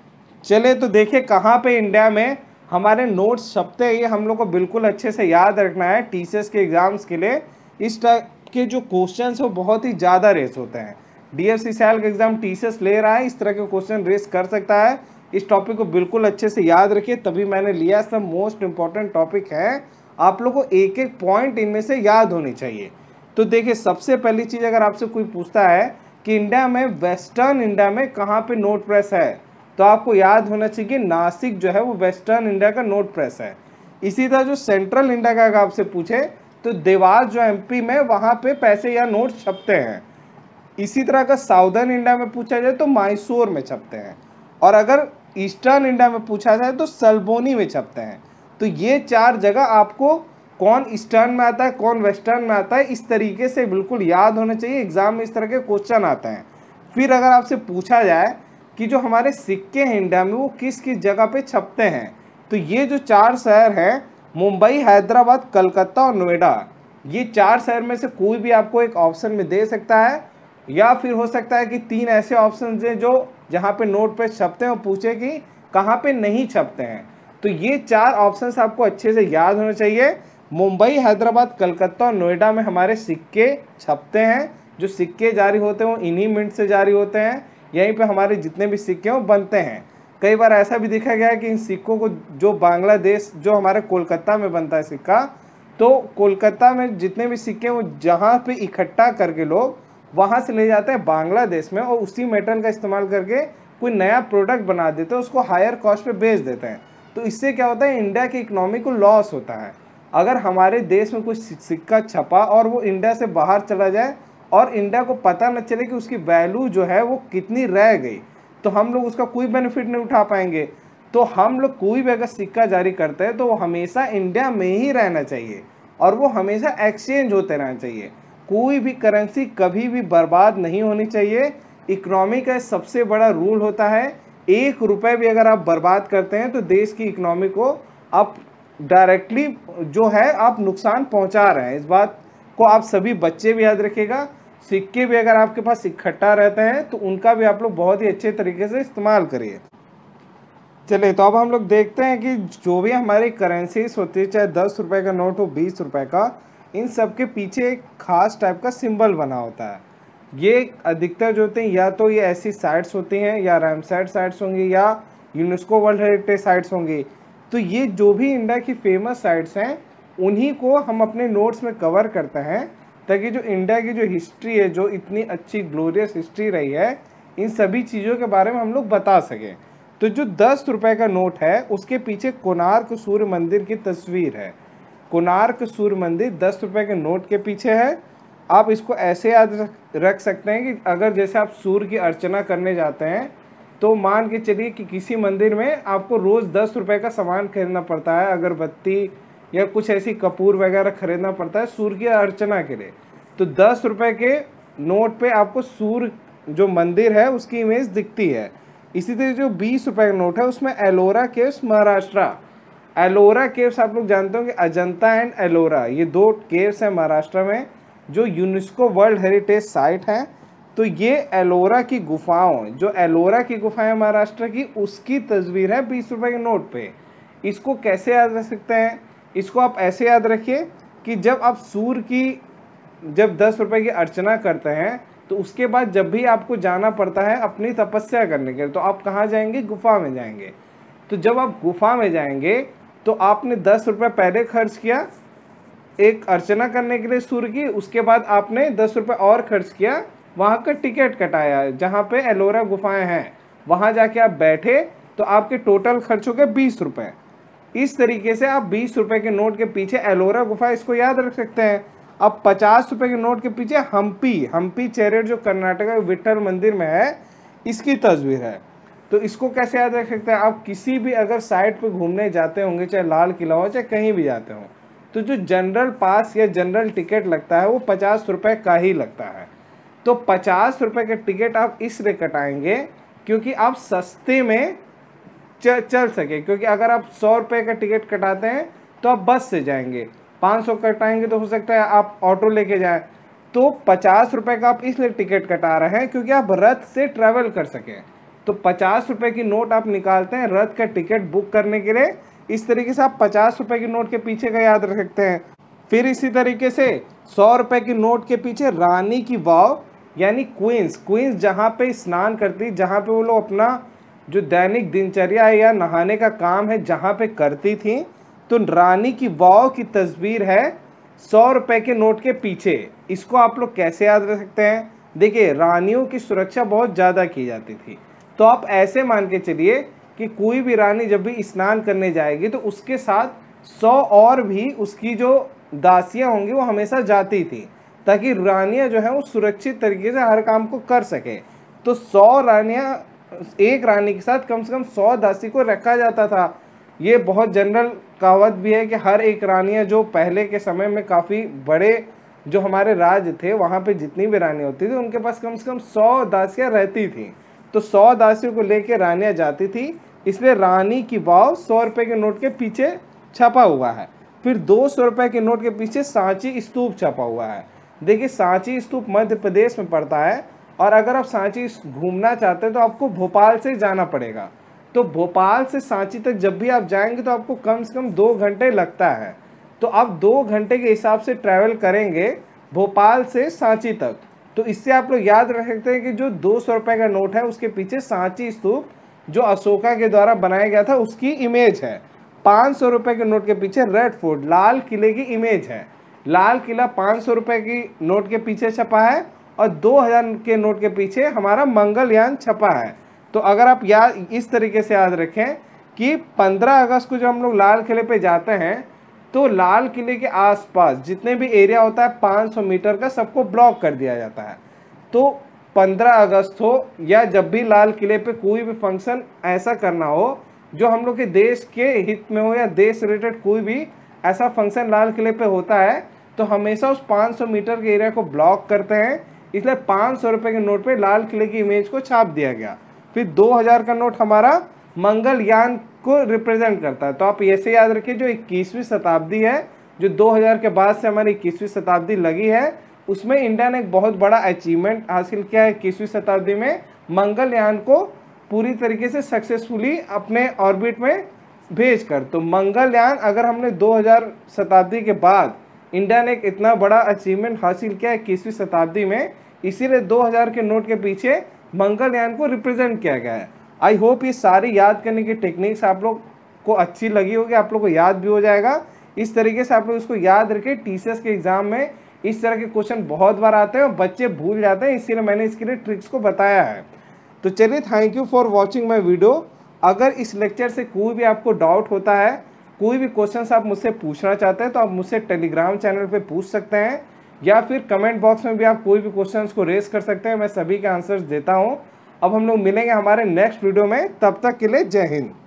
चले तो देखिए कहाँ पे इंडिया में हमारे नोट्स छपते हैं, ये हम लोग को बिल्कुल अच्छे से याद रखना है टीसीएस के एग्जाम्स के लिए। इस टाइप के जो क्वेश्चंस है वो बहुत ही ज़्यादा रेस होते हैं। डीएफसी सैल का एग्जाम टीसीएस ले रहा है, इस तरह के क्वेश्चन रेस कर सकता है। इस टॉपिक को बिल्कुल अच्छे से याद रखिए, तभी मैंने लिया। सब मोस्ट इंपॉर्टेंट टॉपिक है, आप लोग को एक एक पॉइंट इनमें से याद होनी चाहिए। तो देखिए, सबसे पहली चीज़ अगर आपसे कोई पूछता है कि इंडिया में, वेस्टर्न इंडिया में कहाँ पे नोट प्रेस है, तो आपको याद होना चाहिए कि नासिक जो है वो वेस्टर्न इंडिया का नोट प्रेस है। इसी तरह जो सेंट्रल इंडिया का अगर आपसे पूछे तो देवास जो एमपी में, वहाँ पे पैसे या नोट छपते हैं। इसी तरह का साउदर्न इंडिया में पूछा जाए तो मैसूर में छपते हैं, और अगर ईस्टर्न इंडिया में पूछा जाए तो सल्बोनी में छपते हैं। तो ये 4 जगह आपको कौन ईस्टर्न में आता है कौन वेस्टर्न में आता है, इस तरीके से बिल्कुल याद होना चाहिए। एग्जाम में इस तरह के क्वेश्चन आते हैं। फिर अगर आपसे पूछा जाए कि जो हमारे सिक्के हैं इंडिया में वो किस किस जगह पे छपते हैं, तो ये जो 4 शहर हैं, मुंबई, हैदराबाद, कलकत्ता और नोएडा, ये 4 शहर में से कोई भी आपको एक ऑप्शन में दे सकता है, या फिर हो सकता है कि 3 ऐसे ऑप्शन हैं जो जहाँ पे नोट पे छपते हैं और पूछे कि कहाँ पे नहीं छपते हैं। तो ये 4 ऑप्शंस आपको अच्छे से याद होने चाहिए। मुंबई, हैदराबाद, कलकत्ता और नोएडा में हमारे सिक्के छपते हैं। जो सिक्के जारी होते हैं वो इन्हीं मिंट से जारी होते हैं, यहीं पे हमारे जितने भी सिक्के हैं वो बनते हैं। कई बार ऐसा भी देखा गया है कि इन सिक्कों को जो बांग्लादेश, जो हमारे कोलकाता में बनता है सिक्का, तो कोलकाता में जितने भी सिक्के वो जहाँ पे इकट्ठा करके लोग वहाँ से ले जाते हैं बांग्लादेश में, और उसी मेटल का इस्तेमाल करके कोई नया प्रोडक्ट बना देते हैं, उसको हायर कॉस्ट पे बेच देते हैं। तो इससे क्या होता है, इंडिया की इकोनॉमी को लॉस होता है। अगर हमारे देश में कोई सिक्का छपा और वो इंडिया से बाहर चला जाए और इंडिया को पता न चले कि उसकी वैल्यू जो है वो कितनी रह गई, तो हम लोग उसका कोई बेनिफिट नहीं उठा पाएंगे। तो हम लोग कोई भी अगर सिक्का जारी करते हैं तो वो हमेशा इंडिया में ही रहना चाहिए और वो हमेशा एक्सचेंज होते रहना चाहिए। कोई भी करेंसी कभी भी बर्बाद नहीं होनी चाहिए। इकोनॉमी का सबसे बड़ा रूल होता है, 1 रुपये भी अगर आप बर्बाद करते हैं तो देश की इकोनॉमी को आप डायरेक्टली जो है आप नुकसान पहुंचा रहे हैं। इस बात को आप सभी बच्चे भी याद रखिएगा। सिक्के भी अगर आपके पास इकट्ठा रहते हैं तो उनका भी आप लोग बहुत ही अच्छे तरीके से इस्तेमाल करिए। चलिए, तो अब हम लोग देखते हैं कि जो भी हमारी करेंसीज होती है, चाहे 10 रुपये का नोट हो, 20 रुपये का, इन सब के पीछे एक खास टाइप का सिंबल बना होता है। ये अधिकतर जो होते हैं या तो ये ऐसी साइट्स होती हैं या रामसर साइट्स होंगी या यूनेस्को वर्ल्ड हेरिटेज साइट्स होंगी। तो ये जो भी इंडिया की फेमस साइट्स हैं उन्हीं को हम अपने नोट्स में कवर करते हैं, ताकि जो इंडिया की जो हिस्ट्री है, जो इतनी अच्छी ग्लोरियस हिस्ट्री रही है, इन सभी चीज़ों के बारे में हम लोग बता सकें। तो जो 10 रुपये का नोट है उसके पीछे कोणार्क सूर्य मंदिर की तस्वीर है। कोणार्क सूर्य मंदिर 10 रुपये के नोट के पीछे है। आप इसको ऐसे याद रख सकते हैं कि अगर जैसे आप सूर्य की अर्चना करने जाते हैं तो मान के चलिए कि किसी मंदिर में आपको रोज़ 10 रुपये का सामान खरीदना पड़ता है, अगरबत्ती या कुछ ऐसी कपूर वगैरह खरीदना पड़ता है सूर्य की अर्चना के लिए। तो 10 रुपये के नोट पे आपको सूर्य जो मंदिर है उसकी इमेज दिखती है। इसी तरह जो 20 रुपये का नोट है उसमें एलोरा केव्स महाराष्ट्र, एलोरा केव्स आप लोग जानते हो कि अजंता एंड एलोरा, ये 2 केव्स हैं महाराष्ट्र में जो यूनेस्को वर्ल्ड हेरिटेज साइट हैं। तो ये एलोरा की गुफाओं, जो एलोरा की गुफाएं महाराष्ट्र की, उसकी तस्वीर है 20 रुपये के नोट पे। इसको कैसे याद रख सकते हैं, इसको आप ऐसे याद रखिए कि जब आप सूर्य की जब 10 रुपये की अर्चना करते हैं तो उसके बाद जब भी आपको जाना पड़ता है अपनी तपस्या करने के लिए, तो आप कहाँ जाएंगे, गुफा में जाएंगे। तो जब आप गुफा में जाएंगे तो आपने 10 रुपये पहले खर्च किया एक अर्चना करने के लिए सूर्य की, उसके बाद आपने 10 रुपये और खर्च किया, वहाँ का टिकट कटाया जहाँ पे एलोरा गुफाएं हैं, वहाँ जाके आप बैठे तो आपके टोटल खर्च हो गए 20 रुपये। इस तरीके से आप 20 रुपये के नोट के पीछे एलोरा गुफा, इसको याद रख सकते हैं। अब 50 रुपये के नोट के पीछे हम्पी चेरेड जो कर्नाटका विट्ठल मंदिर में है, इसकी तस्वीर है। तो इसको कैसे याद रख सकते हैं, आप किसी भी अगर साइट पे घूमने जाते होंगे, चाहे लाल किला हो चाहे कहीं भी जाते हो, तो जो जनरल पास या जनरल टिकट लगता है वो 50 रुपये का ही लगता है। तो 50 रुपये के टिकट आप इसलिए कटाएंगे क्योंकि आप सस्ते में चल सके। क्योंकि अगर आप 100 रुपये का टिकट कटाते हैं तो आप बस से जाएंगे, 500 कटाएंगे तो हो सकता है आप ऑटो लेके जाएं। तो 50 रुपये का आप इसलिए टिकट कटा रहे हैं क्योंकि आप रथ से ट्रैवल कर सकें। तो 50 रुपये की नोट आप निकालते हैं रथ का टिकट बुक करने के लिए। इस तरीके से आप 50 रुपये की नोट के पीछे का याद रख सकते हैं। फिर इसी तरीके से 100 रुपये की नोट के पीछे रानी की वाव यानी क्वींस जहाँ पे स्नान करती, जहाँ पे वो लोग अपना जो दैनिक दिनचर्या है या नहाने का काम है जहाँ पे करती थी, तो रानी की वाव की तस्वीर है 100 रुपये के नोट के पीछे। इसको आप लोग कैसे याद रख सकते हैं, देखिए रानियों की सुरक्षा बहुत ज़्यादा की जाती थी, तो आप ऐसे मान के चलिए कि कोई भी रानी जब भी स्नान करने जाएगी तो उसके साथ 100 और भी उसकी जो दासियां होंगी वो हमेशा जाती थी, ताकि रानियां जो है वो सुरक्षित तरीके से हर काम को कर सके। तो 100 रानियां, एक रानी के साथ कम से कम 100 दासी को रखा जाता था। ये बहुत जनरल कहावत भी है कि हर एक रानियां, जो पहले के समय में काफ़ी बड़े जो हमारे राज्य थे वहाँ पे जितनी भी रानी होती थी उनके पास कम से कम 100 दासियाँ रहती थी। तो 100 दासियों को लेके रानियाँ जाती थी, इसलिए रानी की वाव 100 रुपये के नोट के पीछे छपा हुआ है। फिर 200 रुपये के नोट के पीछे सांची स्तूप छपा हुआ है। देखिए सांची स्तूप मध्य प्रदेश में पड़ता है, और अगर आप सांची घूमना चाहते हैं तो आपको भोपाल से जाना पड़ेगा। तो भोपाल से सांची तक जब भी आप जाएंगे तो आपको कम से कम 2 घंटे लगता है। तो आप 2 घंटे के हिसाब से ट्रैवल करेंगे भोपाल से सांची तक। तो इससे आप लोग याद रख सकते हैं कि जो 200 रुपये का नोट है उसके पीछे सांची स्तूप जो अशोका के द्वारा बनाया गया था उसकी इमेज है। 500 रुपये के नोट के पीछे रेड फोर्ट लाल किले की इमेज है। लाल किला 500 रुपये की नोट के पीछे छपा है और 2000 के नोट के पीछे हमारा मंगलयान छपा है। तो अगर आप याद इस तरीके से याद रखें कि 15 अगस्त को जब हम लोग लाल किले पे जाते हैं तो लाल किले के आसपास जितने भी एरिया होता है 500 मीटर का सबको ब्लॉक कर दिया जाता है। तो 15 अगस्त हो या जब भी लाल किले पे कोई भी फंक्शन ऐसा करना हो जो हम लोग के देश के हित में हो या देश रिलेटेड कोई भी ऐसा फंक्शन लाल किले पे होता है तो हमेशा उस 500 मीटर के एरिया को ब्लॉक करते हैं। इसलिए 500 रुपये के नोट पे लाल किले की इमेज को छाप दिया गया। फिर 2000 का नोट हमारा मंगलयान को रिप्रेजेंट करता है। तो आप ऐसे याद रखिए जो 21वीं शताब्दी है, जो 2000 के बाद से हमारी 21वीं शताब्दी लगी है, उसमें इंडिया ने एक बहुत बड़ा अचीवमेंट हासिल किया है 21वीं शताब्दी में, मंगलयान को पूरी तरीके से सक्सेसफुली अपने ऑर्बिट में भेज कर। तो मंगलयान अगर हमने 2000 शताब्दी के बाद इंडिया ने एक इतना बड़ा अचीवमेंट हासिल किया है 21वीं शताब्दी में, इसीलिए 2000 के नोट के पीछे मंगलयान को रिप्रेजेंट किया गया है। आई होप ये सारी याद करने की टेक्निक्स आप लोग को अच्छी लगी होगी, आप लोग को याद भी हो जाएगा। इस तरीके से आप लोग इसको याद रखें। टीसीएस के एग्जाम में इस तरह के क्वेश्चन बहुत बार आते हैं और बच्चे भूल जाते हैं, इसीलिए मैंने इसके लिए ट्रिक्स को बताया है। तो चलिए, thank you for watching my video. अगर इस लेक्चर से कोई भी आपको डाउट होता है, कोई भी क्वेश्चन आप मुझसे पूछना चाहते हैं तो आप मुझसे टेलीग्राम चैनल पे पूछ सकते हैं या फिर कमेंट बॉक्स में भी आप कोई भी क्वेश्चन को रेज कर सकते हैं। मैं सभी के आंसर्स देता हूँ। अब हम लोग मिलेंगे हमारे नेक्स्ट वीडियो में, तब तक के लिए जय हिंद।